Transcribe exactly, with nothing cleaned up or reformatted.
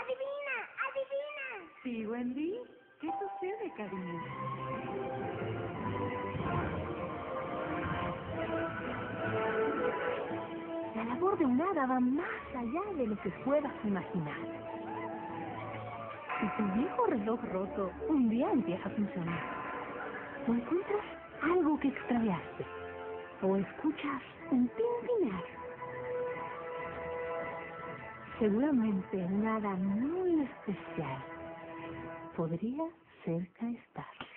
adivina, adivina. Sí, Wendy. ¿Qué sucede, cariño? La labor de un hada va más allá de lo que puedas imaginar. Si tu viejo reloj roto un día empieza a funcionar, o encuentras algo que extraviaste, o escuchas un tintinear, seguramente un hada muy especial podría cerca estar.